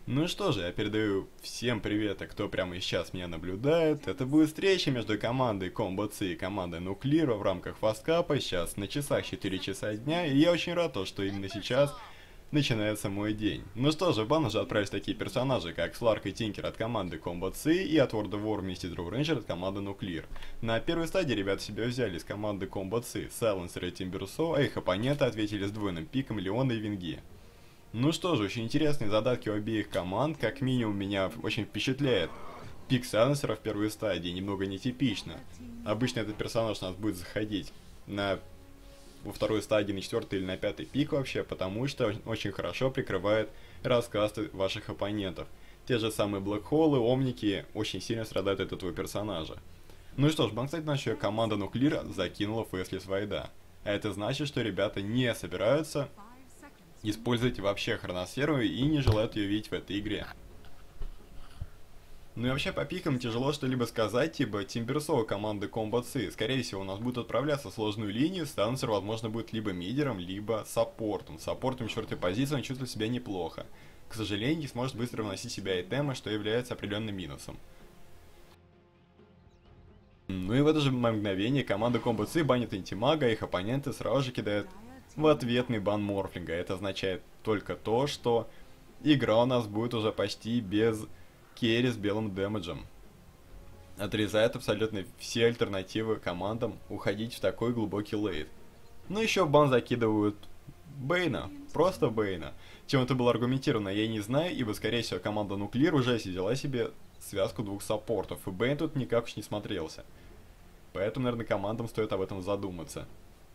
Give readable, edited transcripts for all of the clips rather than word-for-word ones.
Ну что же, я передаю всем привет, а кто прямо сейчас меня наблюдает. Это будет встреча между командой Combat C и командой Nuclear в рамках Фасткапа. Сейчас на часах 4 часа дня, и я очень рад, что именно сейчас начинается мой день. Ну что же, в бан уже отправились такие персонажи, как Сларк и Тинкер от команды Combat C и от World of War вместе Draw Ranger от команды Nuclear. На первой стадии ребята себя взяли из команды Combat C, Silencer и Timbersaw, а их оппоненты ответили с двойным пиком Леона и Винги. Ну что же, очень интересные задатки у обеих команд, как минимум меня очень впечатляет. Пик Сайленсера в первой стадии немного нетипично. Обычно этот персонаж у нас будет заходить во второй стадии, на четвертый или на пятый пик вообще, потому что очень хорошо прикрывает раскасты ваших оппонентов. Те же самые Блэкхоллы, Омники очень сильно страдают от этого персонажа. Ну что ж, кстати, наша команда Нуклира закинула Фейслес Вайда. А это значит, что ребята не собираются использовать вообще хроносферу и не желают ее видеть в этой игре. Ну и вообще по пикам тяжело что-либо сказать, ибо Тимберсоу команды Combat C, скорее всего, у нас будет отправляться в сложную линию, Станцер, возможно, будет либо мидером, либо саппортом. Саппортом четвертой позиции он чувствует себя неплохо. К сожалению, не сможет быстро вносить себя айтемы, что является определенным минусом. Ну и в это же мгновение команда Combat C банит антимага, а их оппоненты сразу же кидают в ответный бан Морфлинга. Это означает только то, что игра у нас будет уже почти без керри с белым дэмэджем. Отрезает абсолютно все альтернативы командам уходить в такой глубокий лейт. Ну еще в бан закидывают Бейна, просто Бейна. Чем это было аргументировано, я не знаю, ибо скорее всего команда Nuclear уже взяла себе связку двух саппортов, и Бейн тут никак уж не смотрелся. Поэтому, наверное, командам стоит об этом задуматься.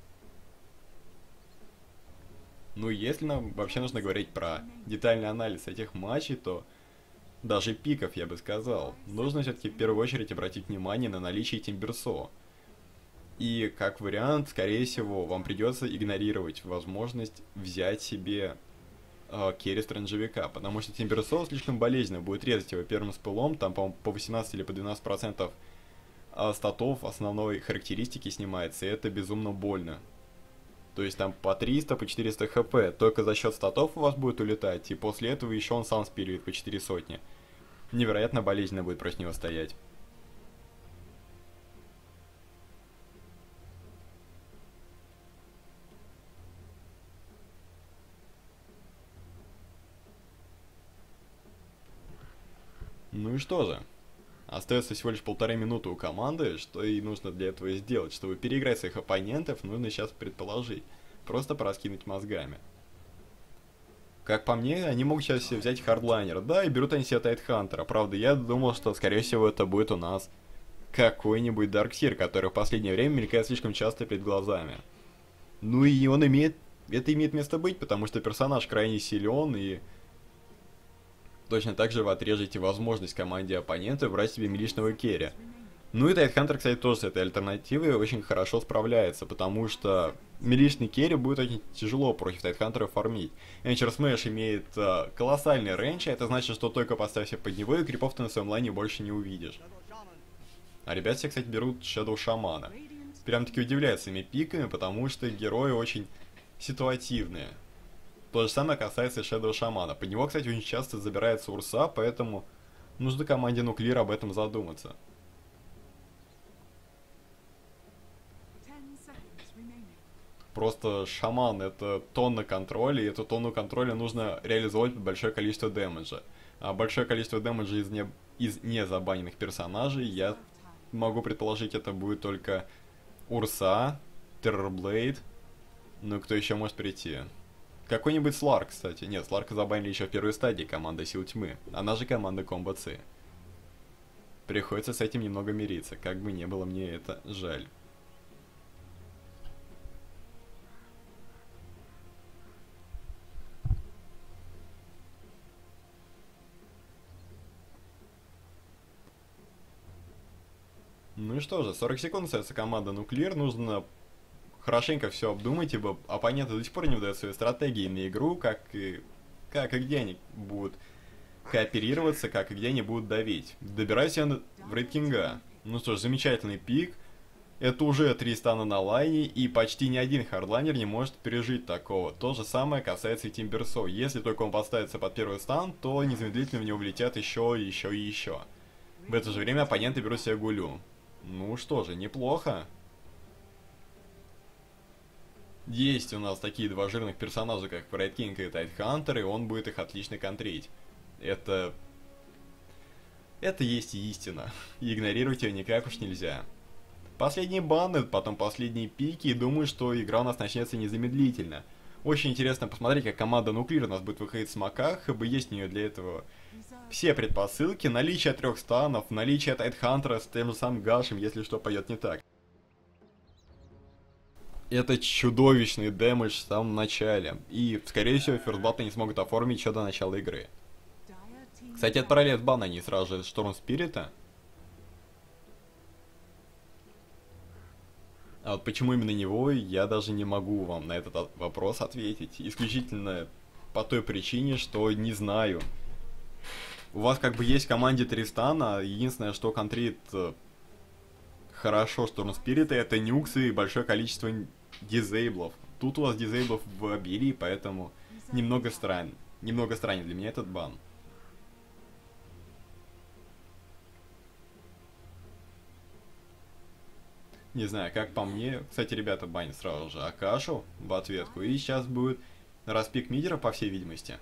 Ну, если нам вообще нужно говорить про детальный анализ этих матчей, то даже пиков, я бы сказал, нужно все-таки в первую очередь обратить внимание на наличие Тимберсо. И, как вариант, скорее всего, вам придется игнорировать возможность взять себе керри стрэнджевика, потому что Тимберсо слишком болезненно будет резать его первым спылом, там, по-моему, по 18 или по 12% статов основной характеристики снимается, и это безумно больно. То есть там по 300, по 400 хп, только за счет статов у вас будет улетать, и после этого еще он сам спиливает по 4 сотни. Невероятно болезненно будет против него стоять. Ну и что же? Остается всего лишь 1,5 минуты у команды, что и нужно для этого сделать. Чтобы переиграть своих оппонентов, нужно сейчас предположить. Просто пораскинуть мозгами. Как по мне, они могут сейчас себе взять хардлайнер. Да, и берут они себе Тайтхантера. Правда, я думал, что скорее всего это будет у нас какой-нибудь Дарксир, который в последнее время мелькает слишком часто перед глазами. Ну и он имеет... Это имеет место быть, потому что персонаж крайне силен, и точно так же вы отрежете возможность команде оппонента брать себе милишного керри. Ну и Тайтхантер, кстати, тоже с этой альтернативой очень хорошо справляется, потому что милишный керри будет очень тяжело против Тайтхантера фармить. Энчер Смэш имеет колоссальный рейндж, а это значит, что только поставь себе под него, и крипов ты на своем лайне больше не увидишь. А ребята все, кстати, берут Shadow Шамана. Прям таки удивляют своими пиками, потому что герои очень ситуативные. То же самое касается и Shadow Шамана. Под него, кстати, очень часто забирается Урса, поэтому нужно команде Nuclear об этом задуматься. Просто шаман это тонна контроля, и эту тонну контроля нужно реализовать под большое количество дэмэджа. А большое количество дэмэджа из незабаненных персонажей, я могу предположить, это будет только Урса, Террорблейд, ну кто еще может прийти? Какой-нибудь Сларк, кстати. Нет, Сларка забанили еще в первой стадии команда Сил Тьмы, она же команда Combat C. Приходится с этим немного мириться, как бы не было мне это жаль. Ну и что же, 40 секунд остается команда Nuclear, нужно хорошенько все обдумать, ибо оппоненты до сих пор не выдают свои стратегии на игру, как и где они будут кооперироваться, как и где они будут давить. Добирайся в Рейд Кинга. Ну что ж, замечательный пик. Это уже 3 стана на лайне, и почти ни один хардлайнер не может пережить такого. То же самое касается и Тимберсо. Если только он подставится под первый стан, то незамедлительно в него влетят еще и еще. В это же время оппоненты берут себе гулю. Ну что же, неплохо. Есть у нас такие два жирных персонажа, как Прайд Кинг и Тайтхантер, и он будет их отлично контрить. Это есть истина. И игнорировать ее никак уж нельзя. Последние баны, потом последние пики, и думаю, что игра у нас начнется незамедлительно. Очень интересно посмотреть, как команда Нуклир у нас будет выходить в смоках, ибо есть у нее для этого все предпосылки, наличие 3 станов, наличие Тайтхантера с тем же самым Гашем, если что пойдет не так. Это чудовищный дэмэдж в самом начале, и, скорее всего, ферстбат не смогут оформить еще до начала игры. Кстати, отправили от бана они сразу же Шторм Спирита. А вот почему именно него, я даже не могу вам на этот вопрос ответить. Исключительно по той причине, что не знаю. У вас как бы есть в команде 3 стана, единственное, что контрит хорошо Шторм Спирита, это нюксы и большое количество дизейблов. Тут у вас дизейблов в обилии, поэтому немного странен для меня этот бан. Не знаю, как по мне. Кстати, ребята банят сразу же Акашу в ответку. И сейчас будет распик мидера, по всей видимости.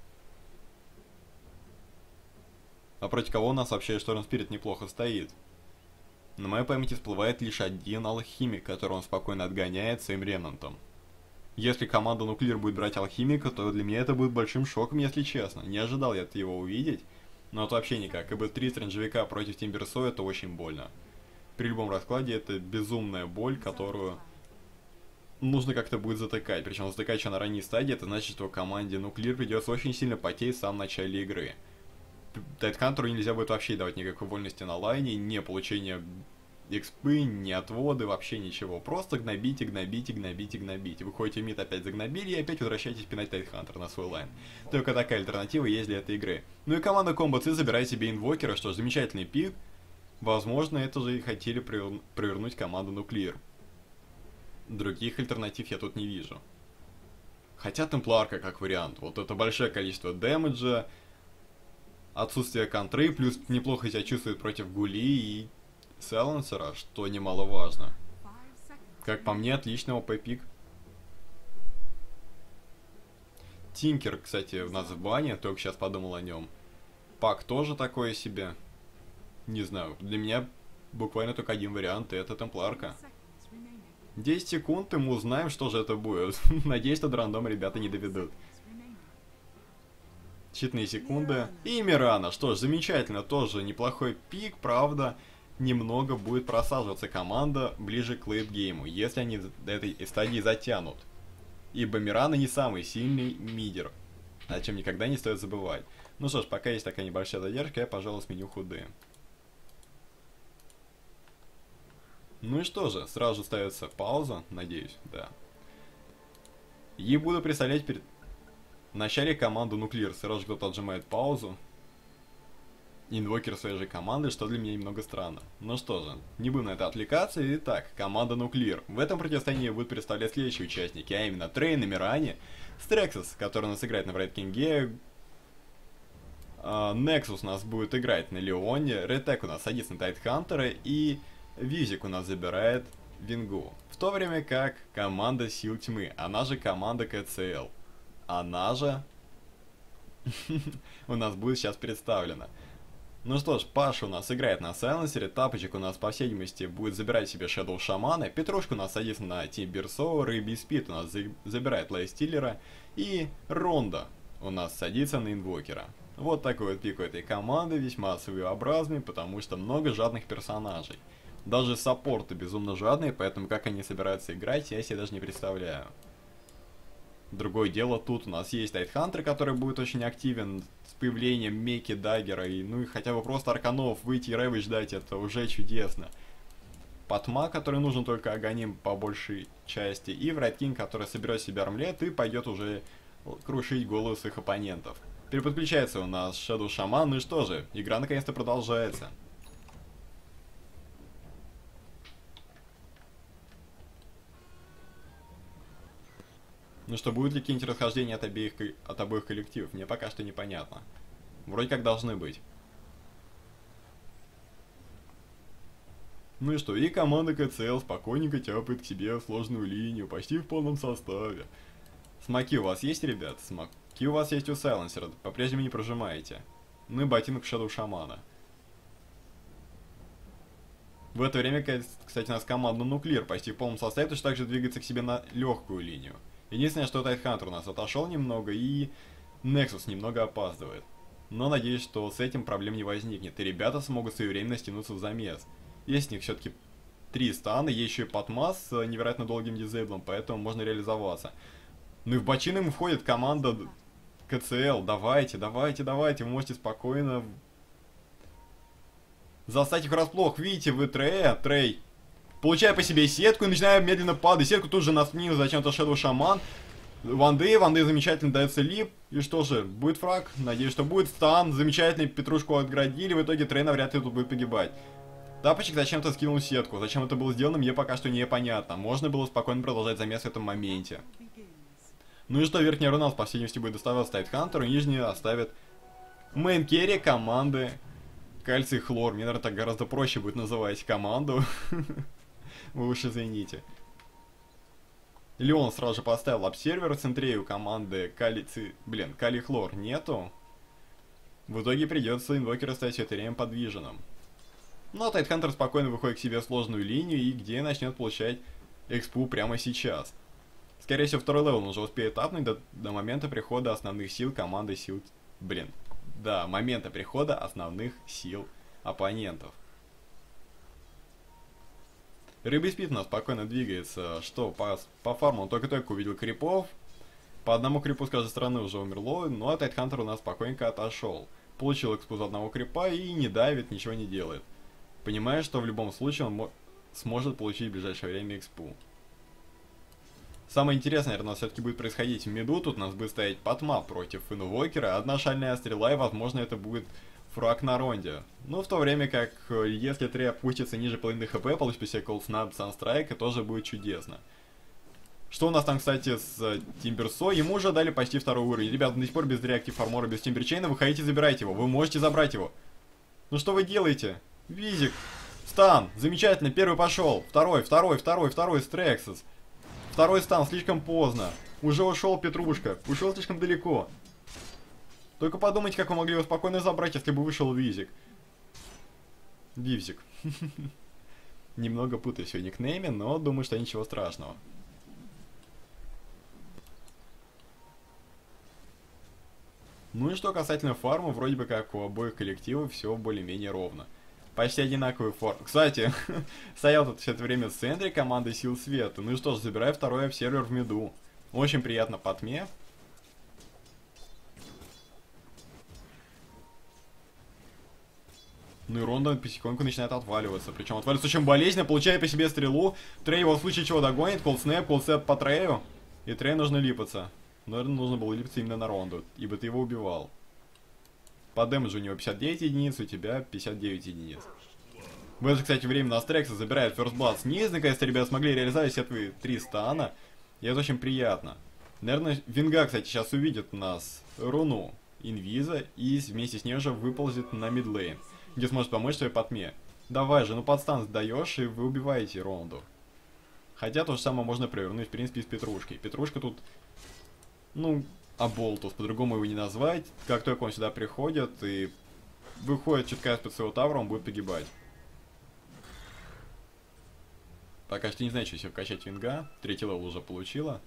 А против кого у нас вообще Шторм Спирит неплохо стоит? На моей памяти всплывает лишь один алхимик, которого он спокойно отгоняет своим ремнантом. Если команда Нуклир будет брать алхимика, то для меня это будет большим шоком, если честно. Не ожидал я его увидеть. Но это вообще никак. ибо 3 стрэнджевика против Тимберсо это очень больно. При любом раскладе это безумная боль, которую нужно как-то будет затыкать. Причем затыкать еще на ранней стадии, это значит, что команде Нуклир придется очень сильно потеть в самом начале игры. Тайтхантеру нельзя будет вообще давать никакой вольности на лайне, не получение экспы, не отводы, вообще ничего. Просто гнобите, гнобите, гнобите, гнобите. Вы ходите в мид, опять загнобили, и опять возвращаетесь пинать Тайтхантер на свой лайн. Только такая альтернатива есть для этой игры. Ну и команда Combo C забирает себе инвокера, что ж, замечательный пик. Возможно, это же и хотели провернуть команду Нуклир. Других альтернатив я тут не вижу. Хотя Темпларка как вариант. Вот это большое количество дэмэджа, отсутствие контры, плюс неплохо себя чувствует против Гули и Сайленсера, что немаловажно. Как по мне, отличный ОП-пик. Тинкер, кстати, у нас в бане, только сейчас подумал о нем. Пак тоже такое себе. Не знаю, для меня буквально только один вариант, и это Темпларка. 10 секунд, и мы узнаем, что же это будет. Надеюсь, что до рандома ребята не доведут. Считанные секунды. И Мирана, что ж, замечательно, тоже неплохой пик, правда. Немного будет просаживаться команда ближе к лейтгейму, если они до этой стадии затянут. Ибо Мирана не самый сильный мидер, о чем никогда не стоит забывать. Ну что ж, пока есть такая небольшая задержка, я, пожалуй, сменю худы. Ну и что же, сразу же ставится пауза, надеюсь, да. И буду представлять в начале команду Нуклир. Сразу же кто-то отжимает паузу. Инвокер своей же команды, что для меня немного странно. Ну что же, не будем на это отвлекаться. Итак, команда Нуклир. В этом противостоянии будут представлять следующие участники, а именно Трей на Миране, Стрексус, который у нас играет на Брайт Кинге, Nexus у нас будет играть на Леоне, Ретек у нас садится на Тайтхантера и Визик у нас забирает Вингу. В то время как команда Сил Тьмы, она же команда КЦЛ, она же у нас будет сейчас представлена. Ну что ж, Паша у нас играет на Сайленсере, Тапочек у нас, по всей видимости, будет забирать себе Shadow Шамана, Петрушка у нас садится на Тимберсо, Рыбий Спид у нас забирает Лайстиллера, и Ронда у нас садится на Инвокера. Вот такой вот пик у этой команды, весьма своеобразный, потому что много жадных персонажей. Даже саппорты безумно жадные, поэтому как они собираются играть, я себе даже не представляю. Другое дело, тут у нас есть Тайтхантер, который будет очень активен с появлением Меки, Даггера, и ну и хотя бы просто Арканов выйти и Рэвы ждать, это уже чудесно. Патма, который нужен только Аганим по большей части, и Врайткинг, который соберет себе армлет и пойдет уже крушить голову своих оппонентов. Переподключается у нас Shadow Shaman, ну и что же, игра наконец-то продолжается. Ну что, будут ли какие-нибудь расхождения от обоих коллективов, мне пока что непонятно. Вроде как должны быть. Ну и что, и команда КЦЛ спокойненько тяпает к себе сложную линию, почти в полном составе. Смоки у вас есть, ребят? Смоки у вас есть у Сайленсера, по-прежнему не прожимаете. Ну и ботинок Shadow Шамана. В это время, кстати, у нас команда Нуклир почти в полном составе, точно так же двигается к себе на легкую линию. Единственное, что Тайтхантер у нас отошел немного, и Nexus немного опаздывает. Но надеюсь, что с этим проблем не возникнет, и ребята смогут своевременно стянуться в замес. Есть у них все-таки 3 стана, есть еще и Патмас с невероятно долгим дизейблом, поэтому можно реализоваться. Ну и в бочину им входит команда КЦЛ. Давайте, давайте, давайте, вы можете спокойно застать их врасплох. Видите, вы Трей. Получая по себе сетку и начинаю медленно падать. Сетку тут же нас снизу зачем-то Shadow Шаман. Ван Дэй замечательно дается лип. И что же, будет фраг? Надеюсь, что будет стан. Замечательный, Петрушку отградили. В итоге Трей навряд ли тут будет погибать. Тапочек зачем-то скинул сетку. Зачем это было сделано, мне пока что непонятно. Можно было спокойно продолжать замес в этом моменте. Ну и что, верхняя руна, по всей видимости, будет доставать Тайтхантеру, нижняя оставит мейн-керри команды Кальций Хлор. Мне, наверное, так гораздо проще будет называть команду. Вы уж извините. Леон сразу же поставил обсервер в центре, у команды Калий Хлор нету. В итоге придется инвокера ставить все это время подвиженным. Но Тайтхантер спокойно выходит к себе в сложную линию и где начнет получать экспу прямо сейчас. Скорее всего, второй левел он уже успеет апнуть до момента прихода основных сил команды сил... До момента прихода основных сил оппонентов. Рыбий Спид у нас спокойно двигается. Что, по фарму он только-только увидел крипов. По одному крипу с каждой стороны уже умерло. Ну а Тайтхантер у нас спокойненько отошел. Получил экспу за одного крипа и не давит, ничего не делает. Понимая, что в любом случае он сможет получить в ближайшее время экспу. Самое интересное, наверное, все-таки будет происходить в миду. Тут у нас будет стоять Патма против инвокера. Одна шальная стрела, и, возможно, это будет фраг на ронде. Ну, в то время как, если Трей опустится ниже половины хп, получит по себе Cold Snap, Sunstrike, тоже будет чудесно. Что у нас там, кстати, с Тимберсо? Ему уже дали почти второй уровень. Ребята, до сих пор без реактив армора, без Тимберчейна. Выходите, забирайте его. Вы можете забрать его. Ну, что вы делаете? Визик. Стан. Замечательно. Первый пошел. Второй, Стрексис. Второй стан, слишком поздно. Уже ушел Петрушка. Ушел слишком далеко. Только подумайте, как вы могли его спокойно забрать, если бы вышел Визик. Вивзик. Немного путаюсь в никнейме, но думаю, что ничего страшного. Ну и что касательно фарма, вроде бы как у обоих коллективов все более-менее ровно. Почти одинаковый форм. Кстати, стоял тут все это время в центре команды Сил Света. Ну и что ж, забираю второй обсервер в миду. Очень приятно по тьме. Ну и Ронда потихоньку начинает отваливаться. Причем отваливается очень болезненно, получая по себе стрелу. Трей его в случае чего догонит. Колдснэп по Трею. И Трею нужно липаться. Наверное, нужно было липаться именно на Ронду, ибо ты его убивал. По дэмэджу у него 59 единиц, у тебя 59 единиц. В это же, кстати, время на Стрекса забирает First Blood снизу. Наконец-то ребята смогли реализовать все твои 3 стана. И это очень приятно. Наверное, Винга, кстати, сейчас увидит у нас руну Инвиза. И вместе с ней уже выползет на мидлейн, где сможет помочь своей потьме. Давай же, ну под стан сдаешь, и вы убиваете Ронду. Хотя то же самое можно провернуть, в принципе, с Петрушкой. Петрушка тут, ну... Аболтус, по-другому его не назвать. Как только он сюда приходит и выходит чутка из-под своего тавра, он будет погибать. Пока что не знаю, что себе вкачать Винга. 3-й левел уже получила.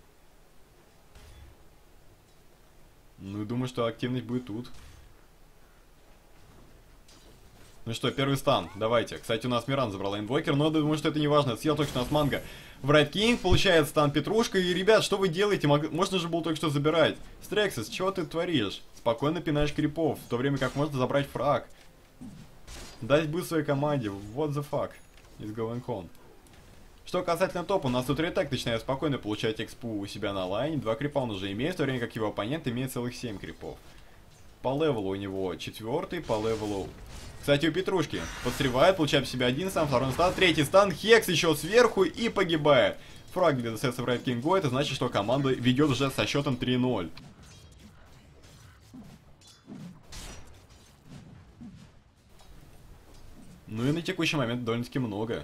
Ну и думаю, что активность будет тут. Ну что, первый стан, давайте. Кстати, у нас Миран забрала инвокер, но думаю, что это не важно. Съел только что у нас манго. Врайт Кинг получает стан Петрушка. И, ребят, что вы делаете? Можно же было только что забирать. Стрексис, чего ты творишь? Спокойно пинаешь крипов, в то время как можно забрать фраг. Дать буст своей команде. What the fuck is going on? Что касательно топа, у нас тут ретек начинает спокойно получать экспу у себя на лайне. 2 крипа он уже имеет, в то время как его оппонент имеет целых 7 крипов. По левелу у него 4-й, по левелу... Кстати, у Петрушки подстревает, получает в себя 1 стан, 2-й стан, 3-й стан, Хекс еще сверху и погибает. фраг для ДСС Red King Go, это значит, что команда ведет уже со счетом 3-0. Ну и на текущий момент довольно-таки много.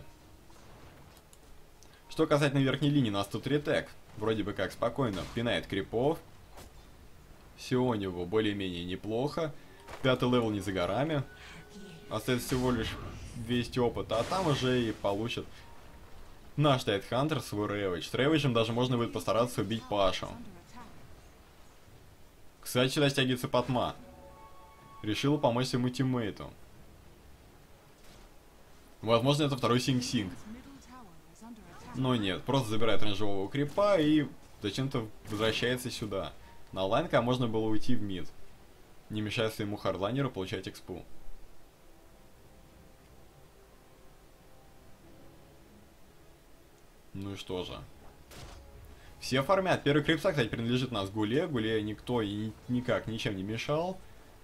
Что касательно верхней линии, у нас тут ретек. Вроде бы как спокойно пинает крипов. Все у него более-менее неплохо. 5-й левел не за горами. Остается всего лишь 200 опыта, а там уже и получит наш Тайтхантер свой Рэвидж. С Рэвиджем даже можно будет постараться убить Пашу. Кстати, сюда стягивается Патма. Решила помочь своему тиммейту. Возможно, это второй Синг-Синг. Но нет, просто забирает рейнджевого крипа и зачем-то возвращается сюда. На лайнка можно было уйти в мид, не мешая своему хардлайнеру получать экспу. Ну и что же. Все фармят. Первый крипса, кстати, принадлежит у нас Гуле. Гуле никто и никак ничем не мешал.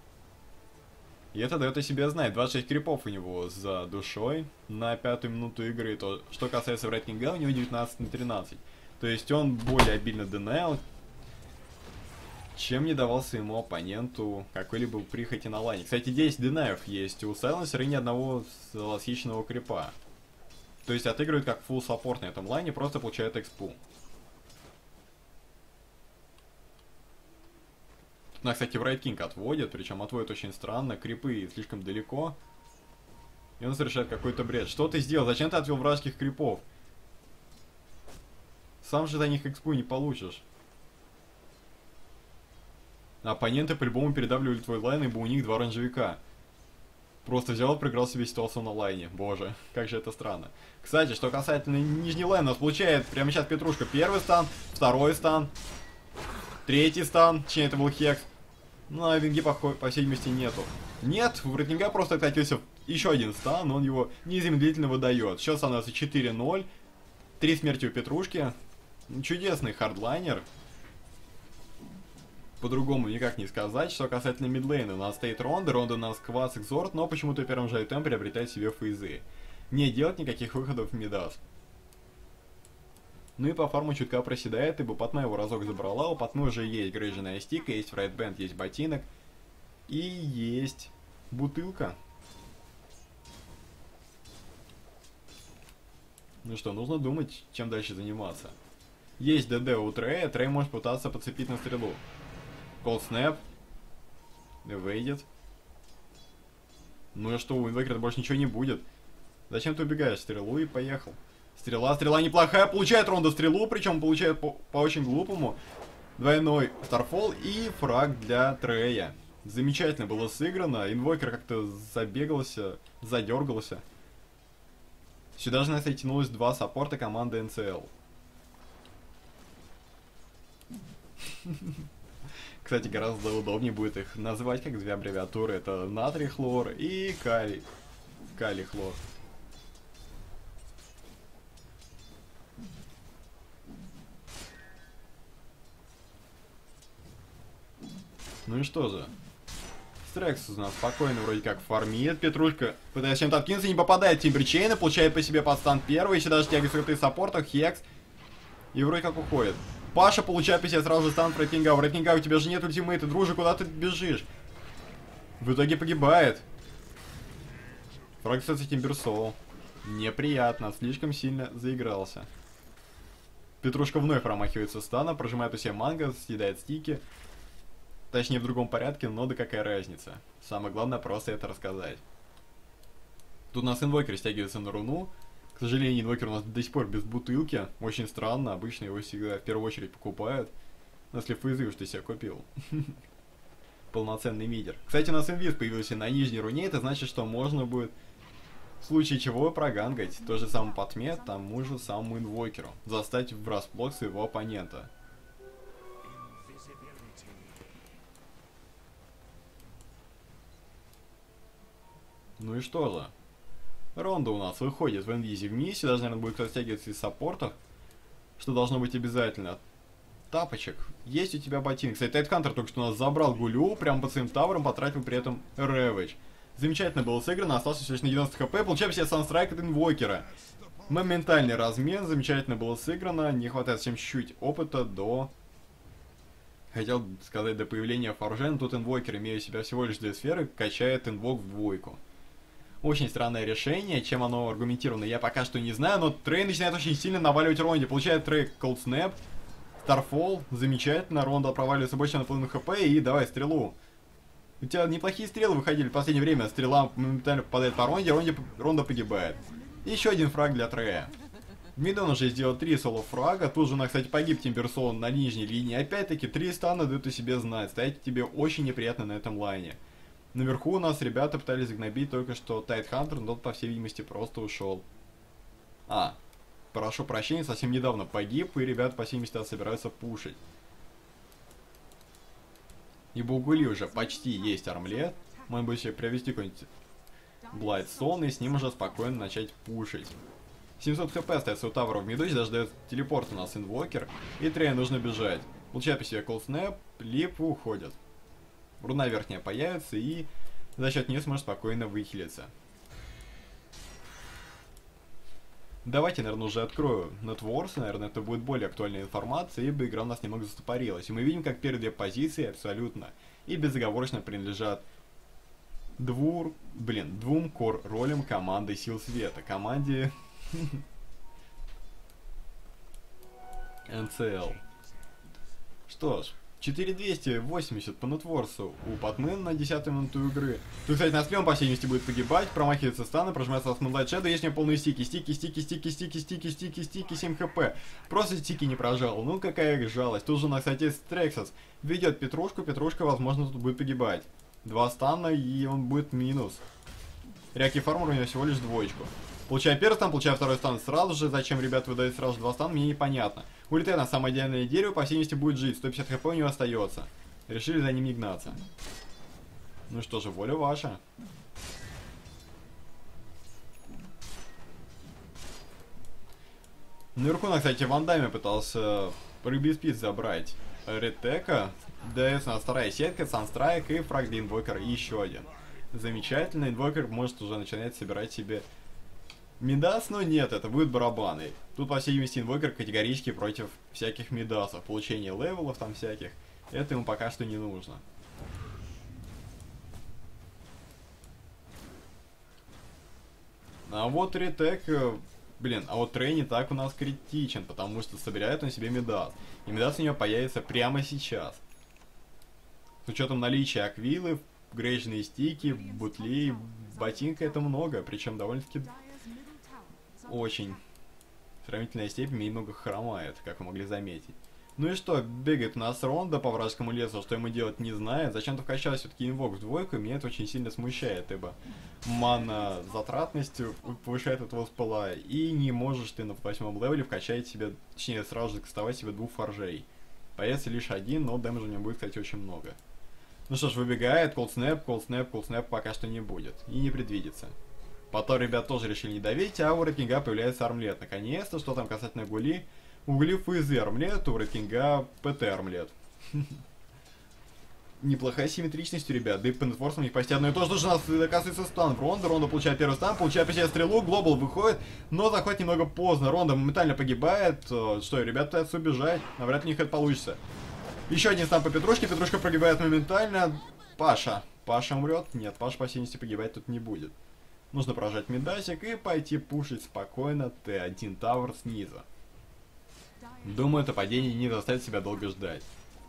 И это дает о себе знать. 26 крипов у него за душой на 5-ю минуту игры. То, что касается Red King Go, у него 19/13. То есть он более обильно денейл, чем не давал своему оппоненту какой-либо прихоти на лайне. Кстати, 10 денаев есть у Сайленсера и ни одного лосичного крипа. То есть отыгрывают как фулл саппорт на этом лайне, просто получают экспу. Тут, кстати, в Red King отводит, причем отводит очень странно, крипы слишком далеко. И он совершает какой-то бред. Что ты сделал? Зачем ты отвел вражеских крипов? Сам же за них экспу не получишь. Оппоненты по-любому передавливали твой лайн, ибо у них 2 оранжевика. Просто взял и проиграл себе ситуацию на лайне. Боже, как же это странно. Кстати, что касательно нижней лайн, у нас получает прямо сейчас Петрушка первый стан, второй стан, третий стан, точнее это был Хекс. Ну, а винги, по всей видимости, нету. Нет, у Ретнинга просто откатился еще один стан, он его незамедлительно выдает. Сейчас становится 4-0, 3 смерти у Петрушки. Чудесный хардлайнер. По-другому никак не сказать. Что касательно мидлейна, у нас стоит Ронда у нас Квас, Экзорт, но почему-то первым же айтем приобретает себе фейзы. Не делать никаких выходов в мидас. Ну и по фарму чутка проседает, ибо Патма его разок забрала, у Патмы уже есть грейженная стика, есть фрайтбенд, есть ботинок. И есть бутылка. Ну что, нужно думать, чем дальше заниматься. Есть ДД у Трея, Трей может пытаться подцепить на стрелу. Cold Snap. Выйдет. Ну и что, у Инвокера больше ничего не будет. Зачем ты убегаешь? Стрелу и поехал. Стрела неплохая. Получает Ронда стрелу, причем получает по очень глупому. Двойной Старфол и фраг для Трея. Замечательно было сыграно. Инвокер как-то забегался, задергался. Сюда же, кстати, тянулось 2 саппорта команды НЦЛ. Кстати, гораздо удобнее будет их называть как 2 аббревиатуры. Это натрий хлор и калий хлор. Ну и что же? Стрекс у нас спокойно вроде как фармит. Петрушка пытается чем-то откинуться, не попадает в Тимбричейна, получает по себе подстан первый, еще даже тягает в саппортах, Хекс. И вроде как уходит. Паша получает по себе сразу же стан Рэткинга. У Рэткинга у тебя же нет ультимейта, дружи, куда ты бежишь? В итоге погибает. Фраг, кстати, Тимберсол. Неприятно, слишком сильно заигрался. Петрушка вновь промахивается стана, прожимает у себя манго, съедает стики. Точнее, в другом порядке, но да какая разница. Самое главное просто это рассказать. Тут у нас инвокер стягивается на руну. К сожалению, инвокер у нас до сих пор без бутылки. Очень странно, обычно его всегда в первую очередь покупают. Но если фейзы уж ты себя купил. Полноценный мидер. Кстати, у нас инвиз появился на нижней руне, это значит, что можно будет в случае чего прогангать то же самое Патме, тому же самому инвокеру. Застать врасплох своего оппонента. Ну и что же? Ронда у нас выходит в инвизе в миссии, даже, наверное, будет кто-то стягиваться из саппортов, что должно быть обязательно. Тапочек. Есть у тебя ботинок. Кстати, Тайтхантер только что у нас забрал Гулю, прямо под своим тавером, потратил при этом Рэвидж. Замечательно было сыграно, остался всего лишь на 90 хп, получаем себе санстрайк от инвокера. Моментальный размен, замечательно было сыграно, не хватает совсем чуть-чуть опыта до... Хотел сказать, до появления Форжен, тут инвокер, имея у себя всего лишь 2 сферы, качает инвок в двойку. Очень странное решение, чем оно аргументировано, я пока что не знаю, но Трей начинает очень сильно наваливать Ронде. Получает Трей Cold Snap, Starfall, замечательно, Ронда проваливается больше на половину хп, и давай стрелу. У тебя неплохие стрелы выходили в последнее время, стрела моментально попадает по Ронде, Ронда погибает. И еще один фраг для Трея. Мидон уже сделал 3 соло-фрага, тут же она, кстати, погиб Тимберсон на нижней линии. Опять-таки, 3 стана дают о себе знать, стоять тебе очень неприятно на этом лайне. Наверху у нас ребята пытались загнобить только что Тайтхантер, но тот, по всей видимости, просто ушел. Прошу прощения, совсем недавно погиб, и ребята, по всей видимости, собираются пушить. Ибо у Гули уже почти есть армлет, можно будет себе приобрести какой-нибудь Блайдсон, и с ним уже спокойно начать пушить. 700 хп остается у Тавра в миду, даже дает телепорт у нас инвокер, и Трея нужно бежать. Получает по себе Cold Snap, Лип уходит. Руна верхняя появится, и за счет нее сможет спокойно выхилиться. Давайте, наверное, уже открою Netwars, наверное, это будет более актуальная информация, ибо игра у нас немного застопорилась. И мы видим, как первые 2 позиции абсолютно и безоговорочно принадлежат двум кор-ролям команды Сил Света. Команде НЦЛ. Что ж, 4280 по Нетворсу у Патмен на 10-й минуту игры. Тут, кстати, на стрелом по всей видимости будет погибать, промахивается станы, прожимается с Moonlight Shadow, есть у него полные стики, 7 хп. Просто стики не прожал, ну какая жалость. Тут же у нас, кстати, Стрексас ведет Петрушку, Петрушка, возможно, тут будет погибать. 2 стана, и он будет минус. Реаки Фармер у него всего лишь 2. Получаем первый стан, получаем второй стан сразу же. Зачем, ребята, выдают сразу же 2 стана, мне непонятно. Улетает на самое идеальное дерево, по всей видимости будет жить. 150 хп у него остается. Решили за ним не гнаться. Ну что же, воля ваша. Наверху, кстати, Ван Дайме пытался Рыбиспис забрать Ретека. ДС у нас вторая сетка, Санстрайк и фраг для инвокер, и еще один. Замечательно, инвокер может уже начинать собирать себе Мидас, но нет, это будут барабаны. Тут, по всей видимости, инвокер категорически против всяких мидасов. Получение левелов там всяких. Это ему пока что не нужно. А вот ретек... а вот Трей не так у нас критичен, потому что собирает он себе мидас. И мидас у него появится прямо сейчас. С учетом наличия аквилы, грейжные стики, бутли, ботинка, это много, причем довольно-таки... Очень. Сравнительная степень немного хромает, как вы могли заметить. Ну и что, бегает у нас Ронда по вражескому лесу, что ему делать не знает. Зачем-то вкачал все-таки инвок в 2, и меня это очень сильно смущает, ибо мана затратность повышает этого спала, и не можешь ты на 8-м левеле вкачать себе, точнее сразу же кастовать себе 2 форжей. Появится лишь 1, но дэмэджа у него будет, кстати, очень много. Ну что ж, выбегает, Cold Snap пока что не будет, и не предвидится. Потом ребят тоже решили не давить, а у Red King'а появляется армлет. Наконец-то, что там касательно Гули. У Гули ФЗ армлет, у Red King'а ПТ армлет. Неплохая симметричность у ребят, да и по нетворсам у них почти одно и то же. Тоже у нас оказывается стан в Ронда. Ронда получает первый стан, получает по себе стрелу, Глобал выходит, но заходит немного поздно. Ронда моментально погибает. Что, ребята пытаются убежать, навряд ли у них это получится. Еще один стан по Петрушке, Петрушка прогибает моментально. Паша умрет? Нет, Паша по всей видимости погибать тут не будет. Нужно прожать медасик и пойти пушить спокойно Т1 Тавр снизу. Думаю, это падение не заставит себя долго ждать.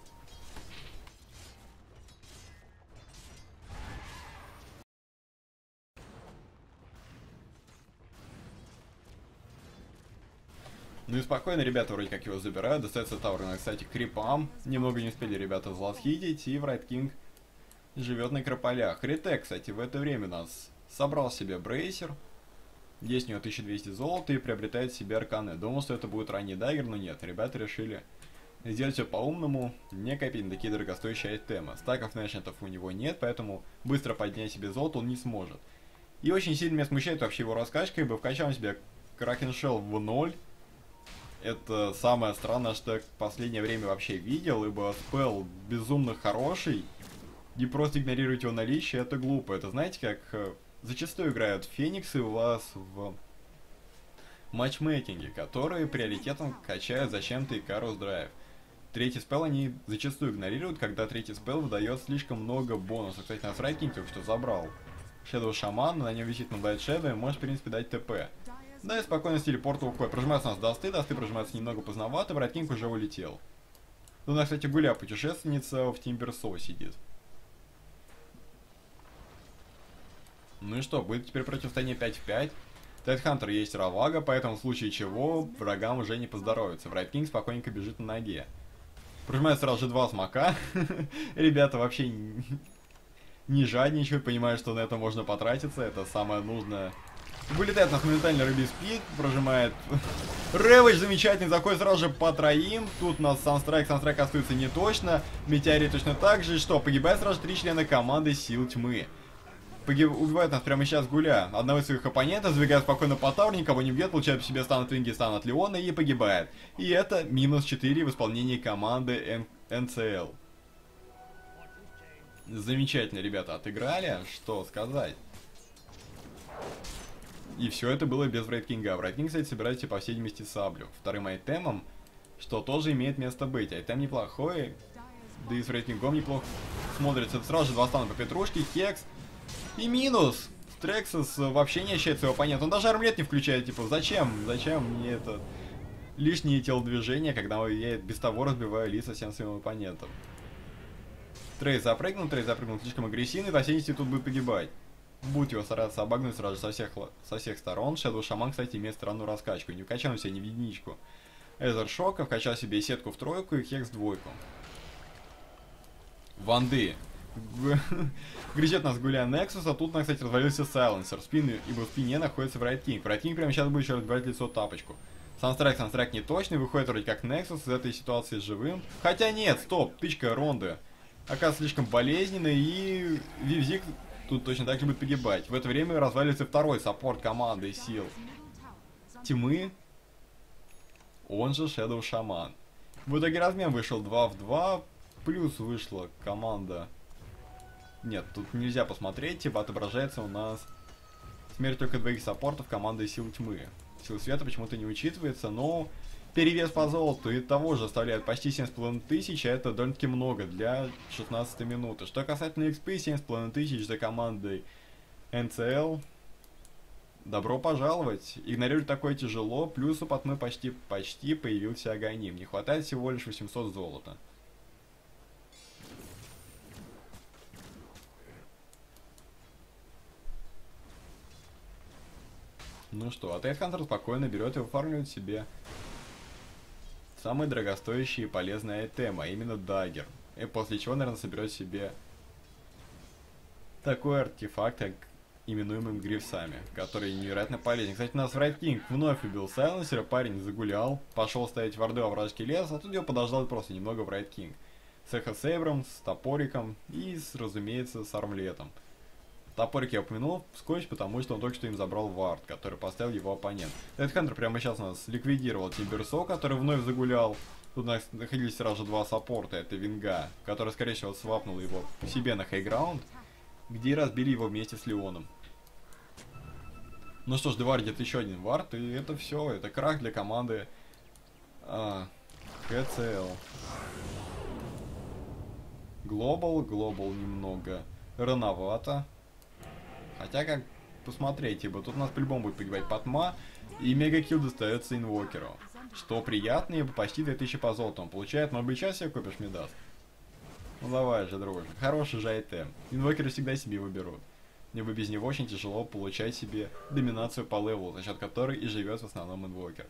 Ну и спокойно ребята вроде как его забирают. Достается Тавр, кстати, крипам. Немного не успели ребята злосхитить, и Райт Кинг живет на крополях. Ретек, кстати, в это время у нас собрал себе брейсер. Есть у него 1200 золота и приобретает себе арканы. Думал, что это будет ранний дагер, но нет. Ребята решили сделать все по-умному, не копить на такие дорогостоящие айтемы. Стаков нэшнетов у него нет, поэтому быстро поднять себе золото он не сможет. И очень сильно меня смущает вообще его раскачка, ибо вкачал себе Кракен Шелл в 0. Это самое странное, что я в последнее время вообще видел, ибо спелл безумно хороший. И просто игнорировать его наличие, это глупо. Это знаете, как зачастую играют фениксы у вас в матчмейкинге, которые приоритетом качают зачем-то Икарус Драйв. Третий спел они зачастую игнорируют, когда третий спел выдает слишком много бонусов. Кстати, нас Райкинг только что забрал. Shadow Shaman, на нем висит Moonlight Shadow и может, в принципе, дать ТП. Да и спокойно с телепорта уходит. Прожимается у нас Дасты прожимается немного поздновато, Райкинг уже улетел. Тут у нас, кстати, Гуля, путешественница, в Тимберсоу сидит. Ну и что, будет теперь противостояние 5 в 5. Тайтхантер есть Равага, поэтому в случае чего врагам уже не поздоровится. Райкинг спокойненько бежит на ноге. Прожимает сразу же 2 смока. Ребята вообще не жадничают, понимают, что на это можно потратиться. Это самое нужное. Вылетает на моментально рыбий спид, прожимает. Рэвэдж замечательный, заходит сразу же по троим. Тут у нас Санстрайк остается не точно. Метеорит точно так же. И что, погибает сразу же 3 члена команды Сил Тьмы. Убивает нас прямо сейчас Гуля. Одного из своих оппонентов, сбегает спокойно по тауру, никого не бьет, получает в себе стан от Винги, стан от Леона и погибает. И это минус 4 в исполнении команды НЦЛ. Замечательно, ребята, отыграли, что сказать. И все это было без Райкинга. Райкинг, кстати, собирается, по всей видимости, саблю. Вторым айтемом, что тоже имеет место быть. Айтем неплохой, да и с Райкингом неплохо смотрится. Это сразу же 2 стана по петрушке, Хекс. И минус! Стрексус вообще не ощущает своего оппонента. Он даже армлет не включает, типа, зачем? Зачем мне это лишние телодвижения, когда я без того разбиваю лица всем своим оппонентам? Трейс запрыгнул слишком агрессивный, по всей видимости, тут будет погибать. Будет его стараться обогнуть сразу же со всех сторон. Shadow Shaman, кстати, имеет странную раскачку. Не вкачал себя ни в единичку. Эзер Шока вкачал себе и сетку в тройку, и Хекс в двойку. Ванды. Грызет нас Гуля Nexus, а тут, кстати, развалился Сайленсер. Ибо в спине находится Райкинг. Райкинг прямо сейчас будет еще разбивать лицо тапочку. Санстрайк не точный, выходит вроде как Nexus из этой ситуации живым. Хотя нет, стоп, тычка Ронды. Оказывается слишком болезненной, и Вивзик тут точно так же будет погибать. В это время разваливается второй саппорт команды Сил Тьмы, он же Shadow Shaman. В итоге размен вышел 2 в 2, плюс вышла команда... Нет, тут нельзя посмотреть, типа отображается у нас смерть только 2 саппортов команды Сил Тьмы. Сил Света почему-то не учитывается, но перевес по золоту и того же оставляет почти 7,5 тысяч, а это довольно-таки много для 16 минуты. Что касательно XP, 7,5 тысяч за командой НЦЛ. Добро пожаловать. Игнорировать такое тяжело, плюс у Патмы почти появился Аганим. Не хватает всего лишь 800 золота. Ну что, а Тайтхантер спокойно берет и выфармливает себе самые дорогостоящие и полезные айтемы, а именно даггер. И после чего, наверное, соберет себе такой артефакт, как именуемым грифсами, который невероятно полезен. Кстати, у нас Райкинг вновь убил Сайленсера, парень загулял, пошел ставить варды во вражеский лес, а тут его подождал просто немного в Райкинг. С Эхо-сейбром, с топориком и, разумеется, с армлетом. Топорик я упомянул вскользь, потому что он только что им забрал вард, который поставил его оппонент. Тайтхантер прямо сейчас у нас ликвидировал Тимберсо, который вновь загулял. Тут находились сразу же 2 саппорта, это Винга, который, скорее всего, свапнул его себе на хайграунд, где разбили его вместе с Леоном. Ну что ж, девардит еще один вард, и это все, это крах для команды КЦЛ. Глобал немного рановато. Хотя, как посмотреть, ибо тут у нас по-любому будет погибать Патма, и мегакилл достается инвокеру. Что приятно, ибо почти 2000 по золоту он получает, но бы сейчас себе купишь мне даст. Ну давай же, дружок, хороший же айтем. Инвокеры всегда себе выберут. Ибо без него очень тяжело получать себе доминацию по левелу, за счет которой и живет в основном инвокер.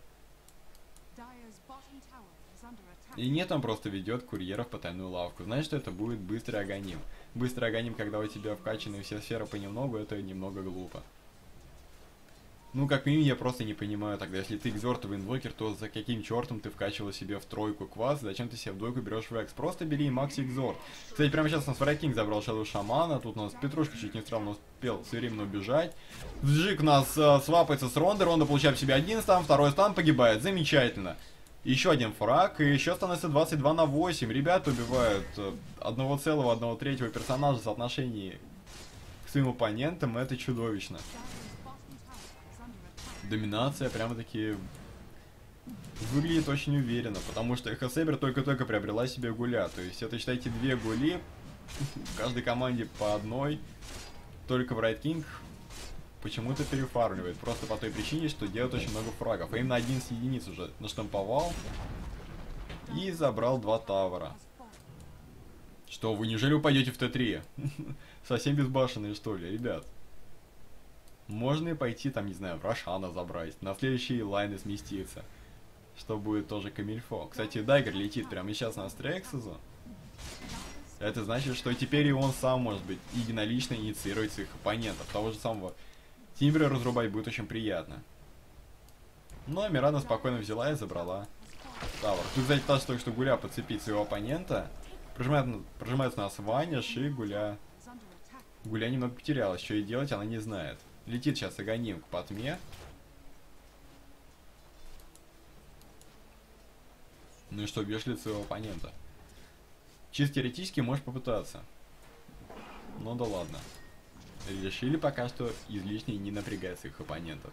И нет, он просто ведет курьеров по тайную лавку. Знаешь, что это будет быстрый Аганим. Быстрый Аганим, когда у тебя вкачаны все сферы понемногу, это немного глупо. Ну, как минимум, я просто не понимаю тогда, если ты экзортовый инвокер, то за каким чертом ты вкачивал себе в тройку квас, зачем ты себе в двойку берешь векс? Просто бери макси экзорт. Кстати, прямо сейчас у нас Врайкинг забрал Shadow Шамана, тут у нас Петрушка чуть не странно успел своевременно убежать. Джик у нас свапается с Ронды, Ронда получает в себе один стан, второй стан погибает, замечательно. Еще один фраг, и еще становится 22 на 8. Ребята убивают 1,1/3 персонажа в соотношении к своим оппонентам, это чудовищно. Доминация прямо-таки выглядит очень уверенно, потому что Эхо Сейбер только-только приобрела себе гуля. То есть это, считайте, 2 гули, в каждой команде по одной. Только Брайт Кинг почему-то перефармливает. Просто по той причине, что делает очень много фрагов. А именно 11 единиц уже наштамповал. И забрал 2 тавера. Что, вы неужели упадете в Т3? Совсем безбашенные, что ли, ребят? Можно и пойти, там, не знаю, в Рошана забрать. На следующие лайны сместиться. Что будет тоже камильфо. Кстати, Дайгер летит прямо сейчас на Стрексизу. Это значит, что теперь и он сам, может быть, единолично инициировать своих оппонентов. Того же самого Тимбера разрубать будет очень приятно. Ну, а Мирана спокойно взяла и забрала тавер. Тут, кстати, пытался только что Гуля подцепить своего оппонента. Прожимается нас Ваня, Ши, Гуля. Гуля немного потерялась, что ей делать, она не знает. Летит сейчас Аганим к Патме. Ну и что, бьешь ли своего оппонента? Чисто теоретически можешь попытаться. Ну да ладно. Решили пока что излишне не напрягать своих оппонентов.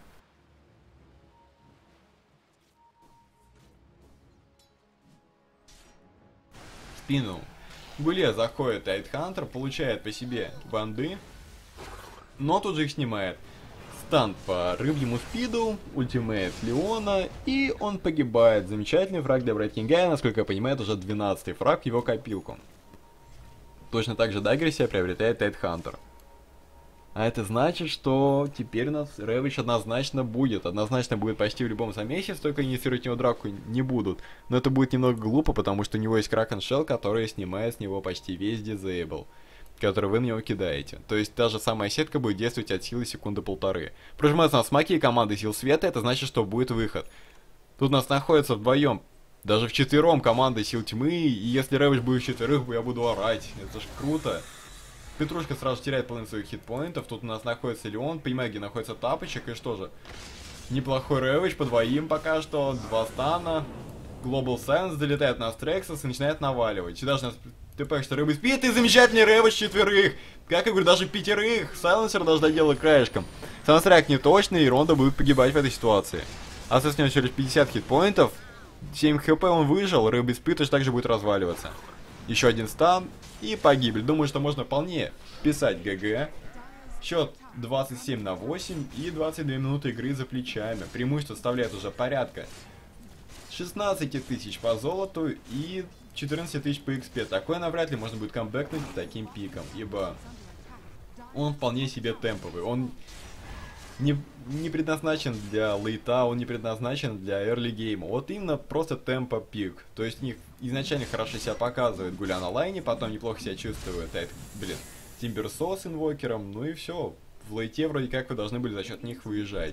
Спину. Гуле заходит Тайтхантер, получает по себе банды, но тут же их снимает. Стан по рыбьему спиду, ультимейт Леона, и он погибает. Замечательный фраг для Брайт Кинга, насколько я понимаю, это уже 12-й фраг в его копилку. Точно так же Дайгер себе приобретает Тайтхантер. А это значит, что теперь у нас Рэвидж однозначно будет. Однозначно будет почти в любом замесе, только инициировать него драку не будут. Но это будет немного глупо, потому что у него есть Кракен Шелл, который снимает с него почти весь дизейбл, который вы на него кидаете. То есть та же самая сетка будет действовать от силы секунды полторы. Прожимаются на смаки и команды сил света, это значит, что будет выход. Тут у нас находится вдвоем, даже вчетвером команды сил тьмы, и если Рэвидж будет в четверых, я буду орать. Это ж круто. Петрушка сразу теряет половину своих хитпоинтов. Тут у нас находится Леон, понимаю, где находится Тапочек, и что же? Неплохой Рэвидж по двоим пока что, 2 стана. Global Sense долетает на Стрексас и начинает наваливать. Сюда же нас ТП, что Рэвидж спит, и замечательный Рэвидж четверых. Как я говорю, даже 5. Сайленсер даже доделал краешком. Сансряк не точный, и Ронда будет погибать в этой ситуации. Осталось с него всего лишь 50 хитпоинтов. 7 хп он выжил, Рэвидж спит точно так же будет разваливаться. Еще один стан и погибель. Думаю, что можно вполне писать ГГ. Счет 27-8 и 22 минуты игры за плечами. Преимущество составляет уже порядка 16 тысяч по золоту и 14 тысяч по XP. Такое навряд ли можно будет камбэкнуть таким пиком, ибо он вполне себе темповый. Он не предназначен для лейта, он не предназначен для early гейма. Вот именно просто темпо пик. То есть у них изначально хорошо себя показывает Гуля на лайне, потом неплохо себя чувствует Тимберсо с инвокером, ну и все. В лейте вроде как вы должны были за счет них выезжать.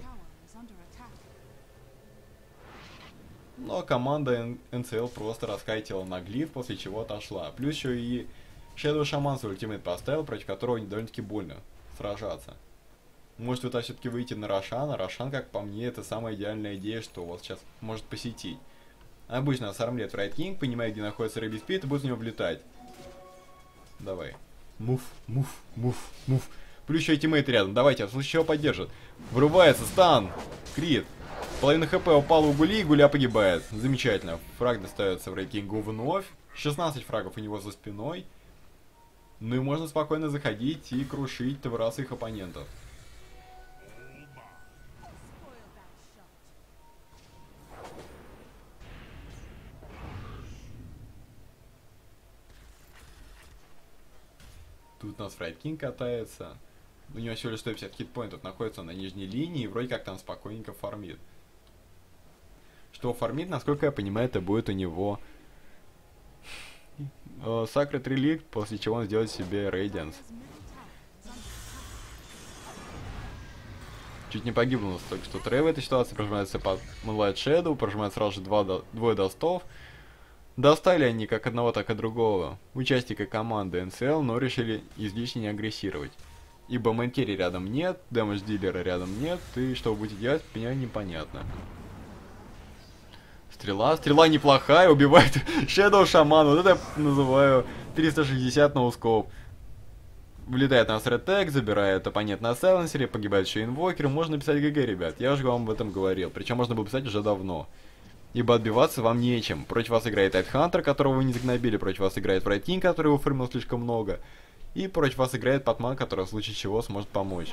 Но команда НЦЛ просто раскайтила на глиф, после чего отошла. Плюс еще и Shadow Shaman свой ультимейт поставил, против которого довольно-таки больно сражаться. Может это все-таки выйти на Рошана. Рошан, как по мне, это самая идеальная идея, что у вас сейчас может посетить. Обычно сармлет Брайт Кинг, понимая, где находится Рэби Спид, и будет в него влетать. Давай. Мув. Плюс еще и тиммейт рядом. Давайте, в случае чего поддержит. Врубается, стан. Крит. Половина хп упала у Гули, и Гуля погибает. Замечательно. Фраг достается Брайт Кингу вновь. 16 фрагов у него за спиной. Ну и можно спокойно заходить и крушить тавра своих оппонентов. Тут у нас Брайт Кинг катается. У него всего лишь 150 хитпоинтов, находится на нижней линии и вроде как там спокойненько фармит. Что фармит, насколько я понимаю, это будет у него Sacred Relic, после чего он сделает себе Radiance. Чуть не погиб у нас только что Трей в этой ситуации, прожимается под Moonlight Shadow, прожимает сразу же двое достов. Достали они как одного, так и другого участника команды НСЛ, но решили излишне не агрессировать. Ибо мейн-керри рядом нет, дэмэдж-дилера рядом нет, и что вы будете делать, меня непонятно. Стрела неплохая, убивает Shadow Shaman, вот это я называю 360 ноускоп. Влетает на Red, забирает оппонент на сайленсере, погибает еще инвокер. Можно писать ГГ, ребят. Я уже вам об этом говорил. Причем можно было писать уже давно. Ибо отбиваться вам нечем. Против вас играет Тайтхантер, которого вы не загнобили. Против вас играет Врайтинг, который его фармил слишком много. И против вас играет Патман, который в случае чего сможет помочь.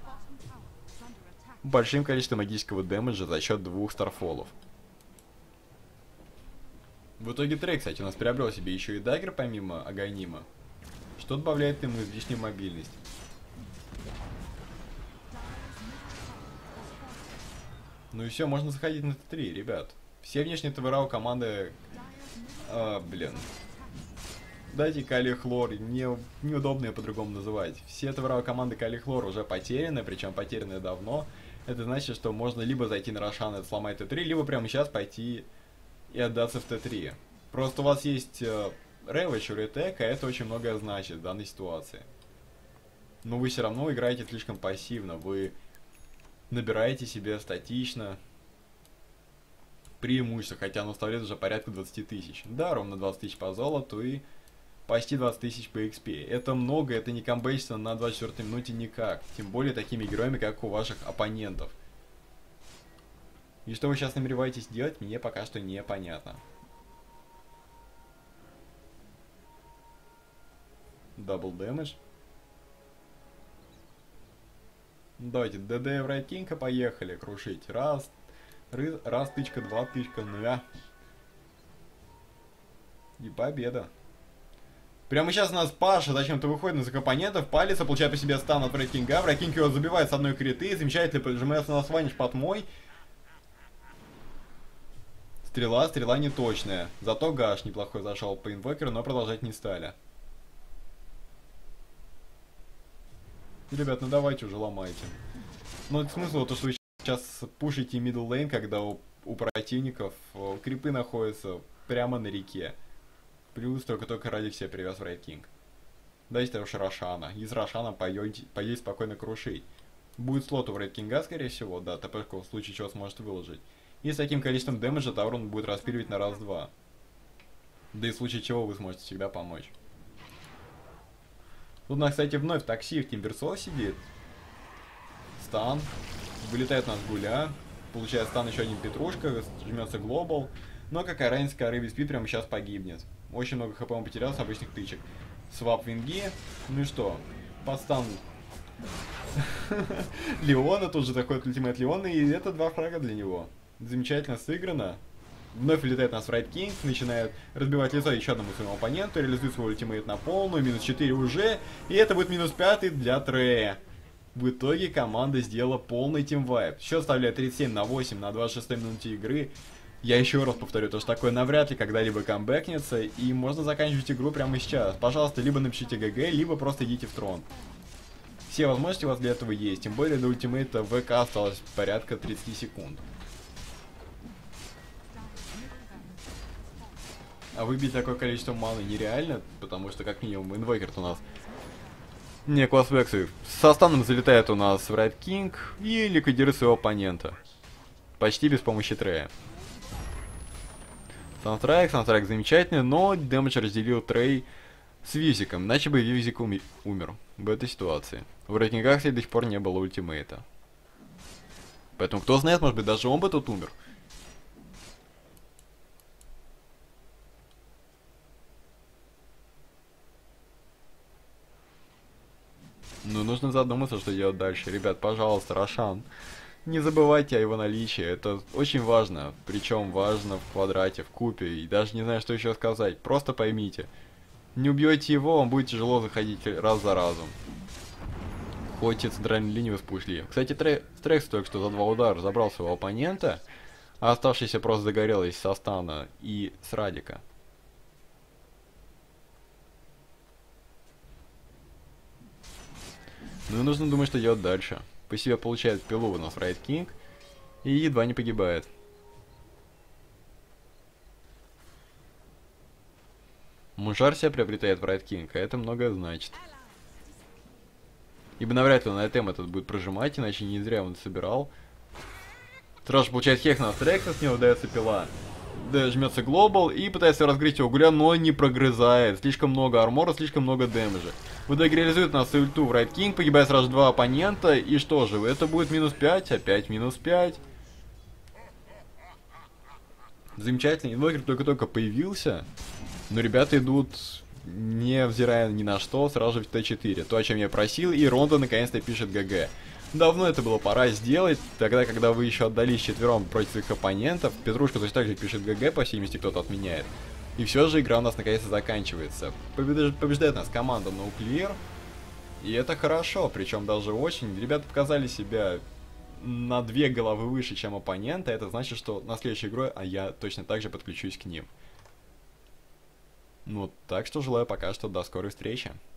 Большим количеством магического дэмэджа за счет 2 старфолов. В итоге Трей, кстати, у нас приобрел себе еще и даггер помимо Аганима, что добавляет ему излишнюю мобильность. Ну и все, можно заходить на Т3, ребят. Все внешние тавера у команды... блин. Дайте Кали Хлор, мне неудобно ее по-другому называть. Все тавера у команды Кали Хлор уже потеряны, причем потеряны давно. Это значит, что можно либо зайти на Рошана и сломать Т3, либо прямо сейчас пойти и отдаться в Т3. Просто у вас есть Ravage и Ретек, а это очень многое значит в данной ситуации. Но вы все равно играете слишком пассивно, вы набираете себе статично преимущество, хотя оно составляет уже порядка 20 тысяч. Да, ровно 20 тысяч по золоту и почти 20 тысяч по XP. Это много, это не комбейчится на 24 минуте никак. Тем более такими героями, как у ваших оппонентов. И что вы сейчас намереваетесь делать, мне пока что непонятно. Дабл дэмэдж. Давайте, ДД в Райтинка, поехали, крушить. Раз тычка, два тычка, и победа. Прямо сейчас у нас Паша зачем-то выходит на оппонентов, палится, получает по себе стан от Райтинга. Райтинг его забивает с одной криты, замечательно поджимается на сваниш под мой. Стрела не точная. Зато Гаш неплохой зашел по инвокеру, но продолжать не стали. Ребят, ну давайте уже ломайте. Но смысл то, что вы сейчас пушите middle lane, когда у противников крипы находятся прямо на реке. Плюс только ради всех привез в Райт Кинг. Дайте уж Рошана. Из Рошана пойдете спокойно крушить. Будет слот у Райт Кинга, скорее всего, да, ТПшку в случае чего сможет выложить. И с таким количеством дэмэджа Таурон будет распиливать на раз-два. Да и в случае чего вы сможете всегда помочь. Тут у нас, кстати, вновь такси в Тимберсол сидит. Стан. Вылетает у нас Гуля. Получает стан еще один Петрушка. Жмется Глобал. Но какая разница, когда Рейви Спид прямо сейчас погибнет. Очень много хп он потерял с обычных тычек. Свап винги. Ну и что? Под стан Леона. Тут же заходит ультимейт Леона. И это 2 фрага для него. Замечательно сыграно. Вновь влетает нас Райт Кинг, начинает разбивать лицо еще одному своему оппоненту, реализует свой ультимейт на полную, минус 4 уже, и это будет минус 5 для Трея. В итоге команда сделала полный тимвайп. Счет составляет 37-8 на 26 минуте игры. Я еще раз повторю, то что такое навряд ли когда-либо камбэкнется, и можно заканчивать игру прямо сейчас. Пожалуйста, либо напишите ГГ, либо просто идите в трон. Все возможности у вас для этого есть, тем более до ультимейта ВК осталось порядка 30 секунд. А выбить такое количество маны нереально, потому что как минимум инвокер у нас не класс вексы. Со станом залетает у нас Райт Кинг и ликвидирует своего оппонента. Почти без помощи Трея. Санстрайк замечательный, но дэмэдж разделил Трей с Визиком, иначе бы Визик умер в этой ситуации. В Райт Кингах до сих пор не было ультимейта. Поэтому кто знает, может быть даже он бы тут умер. Ну, нужно задуматься, что делать дальше. Ребят, пожалуйста, Рошан, не забывайте о его наличии. Это очень важно. Причем важно в квадрате, в купе. И даже не знаю, что еще сказать. Просто поймите. Не убьете его, вам будет тяжело заходить раз за разом. Хоть и центральную линию вы спушли. Кстати, Стрекс только что за 2 удара забрал своего оппонента. А оставшийся просто загорелись со стана и с Радика. Ну и нужно думать, что делать дальше. По себе получает пилу у нас Райт Кинг. И едва не погибает. Муншар себя приобретает в Райт Кинг, а это многое значит. Ибо навряд ли он на тем этот будет прожимать, иначе не зря он собирал. Сразу же получает хекс на Стрекса, с него дается пила. жмется глобал и пытается разгрызть угля, но не прогрызает. Слишком много армора, слишком много дэмэджа. В итоге реализует на свою ульту в Райт Кинг, погибает сразу два оппонента. И что же, это будет минус 5, опять минус 5. Замечательный инвокер только-только появился. Но ребята идут, невзирая ни на что, сразу же в Т4. То, о чем я просил, и Ронда наконец-то пишет ГГ. Давно это было пора сделать, тогда, когда вы еще отдались четвером против своих оппонентов. Петрушка точно так же пишет ГГ, по всей мести кто-то отменяет. И все же игра у нас наконец-то заканчивается. Побеждает нас команда Nuclear. И это хорошо, причем даже очень. Ребята показали себя на 2 головы выше, чем оппоненты. Это значит, что на следующей игре я точно так же подключусь к ним. Ну, так что желаю пока что до скорой встречи.